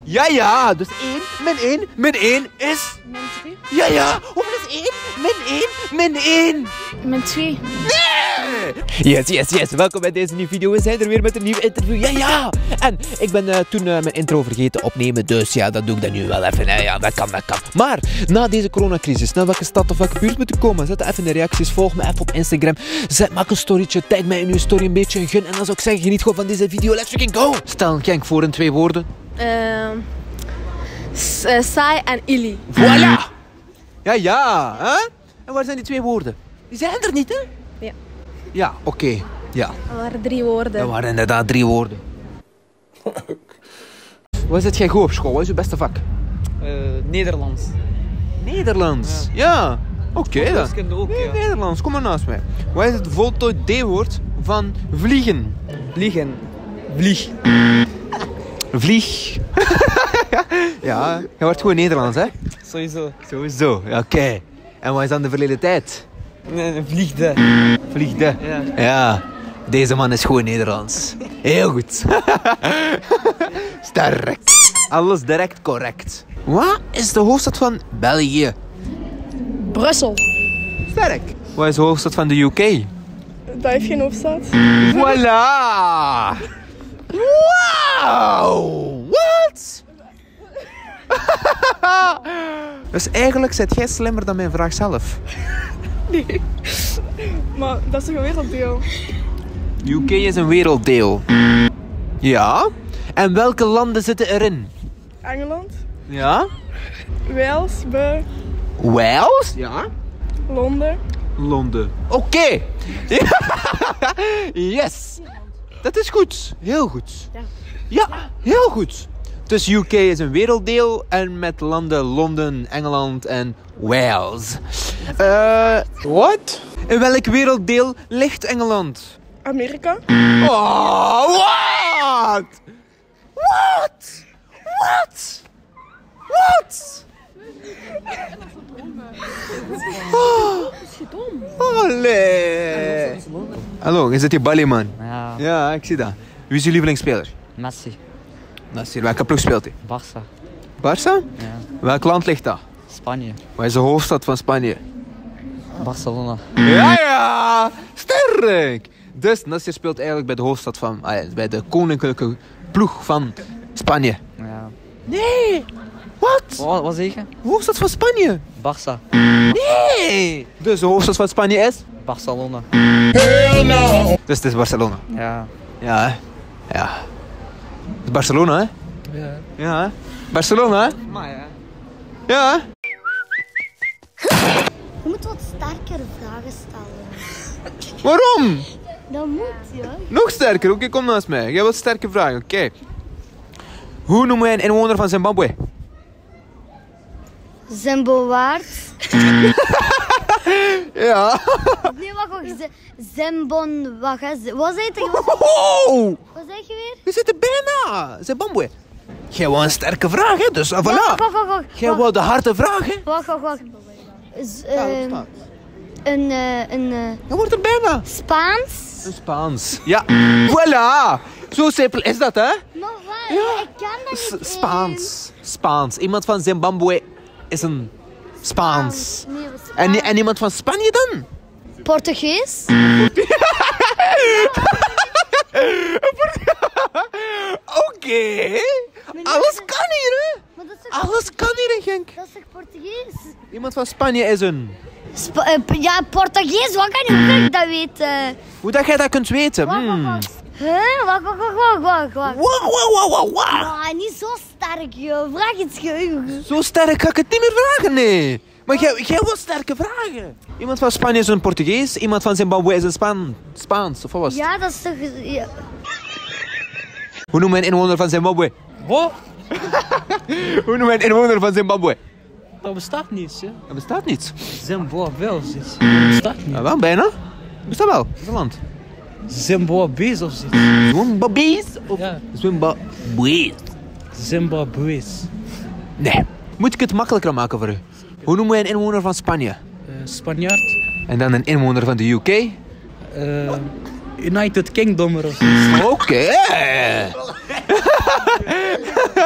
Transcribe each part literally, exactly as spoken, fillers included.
Ja, ja. Dus één min één min één is... Min drie. Ja, ja. Hoeveel is één min één min één? Min twee. Nee! Yes, yes, yes. Welkom bij deze nieuwe video. We zijn er weer met een nieuw interview. Ja, ja. En ik ben uh, toen uh, mijn intro vergeten opnemen. Dus ja, dat doe ik dan nu wel even. Nee, ja, dat kan, dat kan. Maar na deze coronacrisis, naar welke stad of welke buurt moet ik komen? Zet even in de reacties. Volg me even op Instagram. Zet, maak een storytje. Tag mij in uw story een beetje een gun. En dan zou ik zeggen, geniet gewoon van deze video. Let's freaking go! Stel een Genk voor in twee woorden. Uh, saai en Illy. Voilà! Ja, ja. Hè? En waar zijn die twee woorden? Die zijn er niet, hè? Ja. Ja, oké. Okay. Ja. Dat waren drie woorden. Dat waren inderdaad drie woorden. Waar zit jij goed op school? Wat is je beste vak? Uh, Nederlands. Nederlands? Ja. ja. Oké okay, dan. Ook, nee, ja. Nederlands, kom maar naast mij. Wat is het voltooid D-woord van vliegen? Vliegen. Vlieg. Vlieg. Ja, je wordt gewoon Nederlands, hè? Sowieso. Sowieso, ja, oké. Okay. En wat is dan de verleden tijd? Nee, vliegde. Vliegde? Ja. Ja, deze man is gewoon Nederlands. Heel goed. Sterk. Alles direct correct. Wat is de hoofdstad van België? Brussel. Sterk. Wat is de hoofdstad van de U K? Dat heeft geen hoofdstad. Voilà! Wow! Wat? Dus eigenlijk zit jij slimmer dan mijn vraag zelf. Nee. Maar dat is toch een werelddeel? U K is een werelddeel. Ja. En welke landen zitten erin? Engeland. Ja. Wales. Be. Wales? Ja. Londen. Londen. Oké. Okay. Yes. Dat is goed. Heel goed. Ja. Ja, heel goed. Dus U K is een werelddeel en met landen Londen, Engeland en Wales. Eh, wat? In welk werelddeel ligt Engeland? Amerika. Oh, wat? Wat? Wat? Wat? Oh. Olé. Hallo, je zit hier Bali, man. Ja. Ja, ik zie dat. Wie is je lievelingsspeler? Messi. Messi. Welke ploeg speelt hij? Barça. Barça? Ja. Welk land ligt dat? Spanje. Wat is de hoofdstad van Spanje? Barcelona. Ja, ja! Sterk! Dus Nasser speelt eigenlijk bij de hoofdstad van... Ah, bij de koninklijke ploeg van Spanje. Ja. Nee! Wat? Wat, wat zeg je? Hoofdstad van Spanje? Barça. Nee! Dus de hoofdstad van Spanje is? Barcelona. Dus het is Barcelona. Ja. Ja, hè? Ja. Het is Barcelona, hè? Ja. Ja, hè? Barcelona, hè? Maar ja. Ja, hè? Je moet wat sterkere vragen stellen. Waarom? Dat moet, ja. Nog sterker, oké, okay, kom naast mij. Jij wilt sterke vragen, oké. Okay. Hoe noemen wij een inwoner van Zimbabwe? Zimbowaard. Ja. Nee, wacht, wacht. Zimbon, wacht, hè. Wat zei je? Oh! Wat zei je weer? We zitten bijna. Zimbabwe. Jij wou een sterke vraag, hè? Dus, voilà. Wacht, wacht, wacht, wacht. Jij wou de harde vraag, hè? Wacht, wacht, wacht. Z- Ja, uh, dat staat. een, uh, een, uh, Je wordt er bijna. Spaans? Een Spaans. Ja. Voilà. Zo simpel is dat, hè? Maar wat? Ja. Ik ken dat S- niet. Spaans. Spaans. Iemand van Zimbabwe is een Spaans. Nee, wat Spaans. En, en iemand van Spanje dan? Portugees? Oké. Okay. Alles kan hier, hè? Maar dat is toch, Alles kan hier in Genk. dat is toch Portugees? Iemand van Spanje is een... Spa- uh, ja, Portugees, wat kan je, hoe kan ik dat weten? Hoe dat jij dat kunt weten? Wacht, wacht, Hmm. wacht. Huh? Wacht, wacht, wacht, wacht, wacht, wacht. Wow, wow, wow, wow, wow. Ah, niet zo sterk, joh. Vraag iets geheugen. Zo sterk ga ik het niet meer vragen, nee. Maar jij, jij wil sterke vragen. Iemand van Spanje is een Portugees, iemand van Zimbabwe is een Spaan, Spaans, of wat was het? Ja, dat is toch... Ja. Hoe noemen we een inwoner van Zimbabwe? Wat? Hoe noemen we een inwoner van Zimbabwe? Dat bestaat niet, hè? Dat bestaat niet. Zimbabwe of zoiets. Dat bestaat niet. Ja, wel, bijna. Bestaat wel, dat is een land. Zimbabwe's of zoiets. Zimbabwe's of Ja. Zimbabwe's? Zimbabwe's. Nee. Moet ik het makkelijker maken voor u? Hoe noemen we een inwoner van Spanje? Uh, Spanjaard. En dan een inwoner van de U K? Uh, United Kingdom of zoiets. Oké.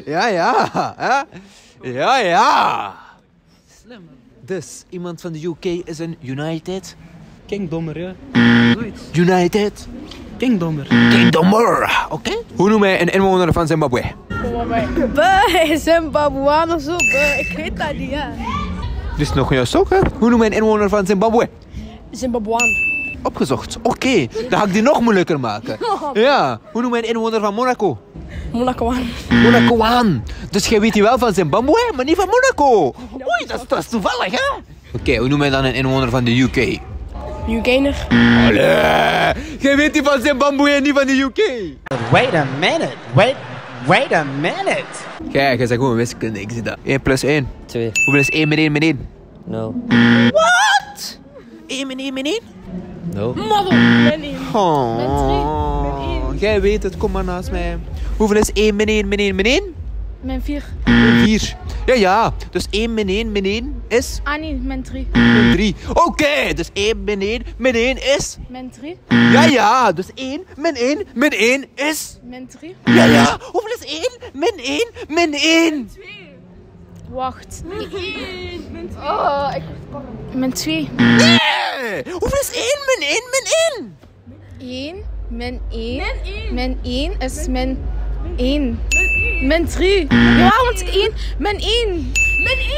Ja, ja. Hè? Ja, ja. Dus, iemand van de U K is een United. Kingdommer, ja. Zoiets. United. Kingdommer. Kingdommer. Oké. Okay. Hoe noem je een inwoner van Zimbabwe? Buh, Zimbabwean of zo. Buh, ik weet dat niet, ja. Dit is nog juist ook, hè? Hoe noem je een inwoner van Zimbabwe? Zimbabwean. Opgezocht. Oké, okay. Dan ga ik die nog moeilijker maken. Ja. Hoe noem je een inwoner van Monaco? Monacoan. Monacoan. Dus jij weet die wel van Zimbabwe, maar niet van Monaco. Oei, dat is, dat is toevallig, hè? Oké, okay, hoe noem je dan een inwoner van de U K? U-gainer. Allee, jij weet die van Zimbabwe en niet van de U K. Wait a minute. Wait, wait a minute. Kijk, jij zegt gewoon wiskunde, ik zie dat. één plus één. twee. Hoeveel is één min één min één? nul. Wat? één min één min één? nul. Model. Min één. Oh. Min drie. Min één. Jij weet het, kom maar naast mij. Hoeveel is één min één min één min één? Min vier. Min vier. Ja, ja. Dus één min één min één is? Ah nee, min drie. Min drie. Oké, okay, dus één min één min één is? Min drie. Ja, ja. Dus één min één min één is? Min drie. Ja, ja. Hoeveel is één min één min één? Wacht. Min één. Min twee. Oh, ik word Min twee. Nee! Hoeveel is één min één min één? één. Min één. Min één is min één. Min drie. Ja, want één. Min één. Min één.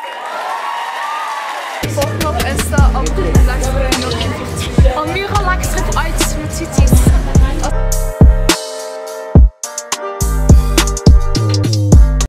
Volg me op Insta, Amira Laxtrip uit met cities.